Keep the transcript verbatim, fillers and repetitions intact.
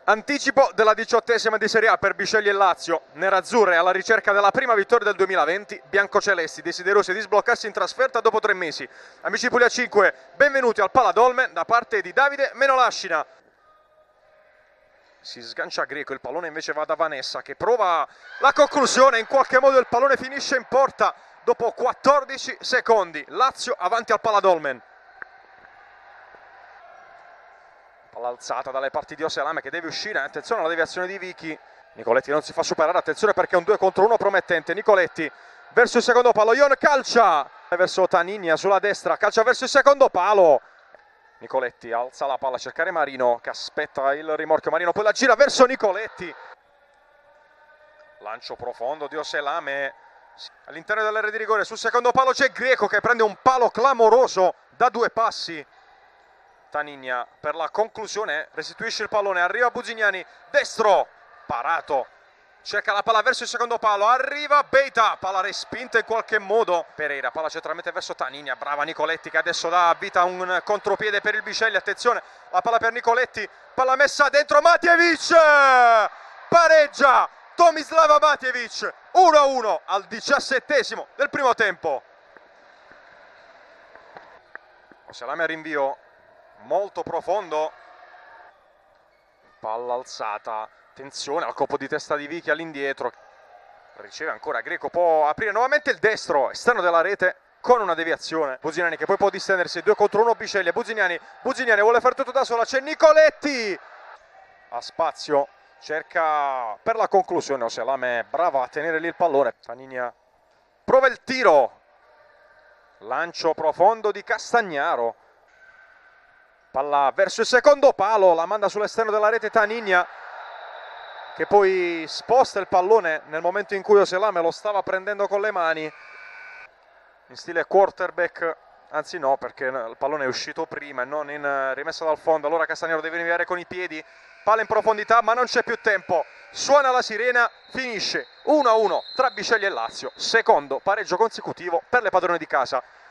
Anticipo della diciottesima di Serie A per Bisceglie e Lazio. Nerazzurre alla ricerca della prima vittoria del duemilaventi, biancocelesti desiderosi di sbloccarsi in trasferta dopo tre mesi. Amici Puglia cinque, benvenuti al Paladolmen da parte di Davide Menolascina. Si sgancia Greco, il pallone invece va da Vanessa che prova la conclusione, in qualche modo il pallone finisce in porta dopo quattordici secondi. Lazio avanti al Paladolmen. Palla alzata dalle parti di Oselame che deve uscire, attenzione alla deviazione di Vichi. Nicoletti non si fa superare, attenzione perché è un due contro uno promettente. Nicoletti verso il secondo palo, Ion calcia verso Tanigna sulla destra, calcia verso il secondo palo. Nicoletti alza la palla a cercare Marino che aspetta il rimorchio, Marino poi la gira verso Nicoletti. Lancio profondo di Oselame all'interno dell'area di rigore, sul secondo palo c'è Greco che prende un palo clamoroso da due passi. Tanigna per la conclusione restituisce il pallone, arriva Buzignani, destro, parato, cerca la palla verso il secondo palo, arriva Beita, palla respinta in qualche modo. Pereira, palla centralmente verso Tanigna, brava Nicoletti che adesso dà vita a un contropiede per il Bisceglie, attenzione, la palla per Nicoletti, palla messa dentro, Matjevic, pareggia Tomislava Matjevic, uno a uno al diciassettesimo del primo tempo. Oselame a rinvio molto profondo, palla alzata, attenzione al colpo di testa di Vichi all'indietro, riceve ancora Greco, può aprire nuovamente il destro, esterno della rete con una deviazione. Buzignani che poi può distendersi, due contro uno Bisceglie, Buzignani, Buzignani vuole fare tutto da sola, c'è Nicoletti, ha spazio, cerca per la conclusione, Oselame è brava a tenere lì il pallone, Tanigna prova il tiro, lancio profondo di Castagnaro. Palla verso il secondo palo, la manda sull'esterno della rete Tanigna che poi sposta il pallone nel momento in cui Oselame lo stava prendendo con le mani in stile quarterback, anzi no perché il pallone è uscito prima e non in rimessa dal fondo. Allora Castagnaro deve rinviare con i piedi, palla in profondità ma non c'è più tempo, suona la sirena, finisce uno a uno tra Bisceglie e Lazio, secondo pareggio consecutivo per le padrone di casa.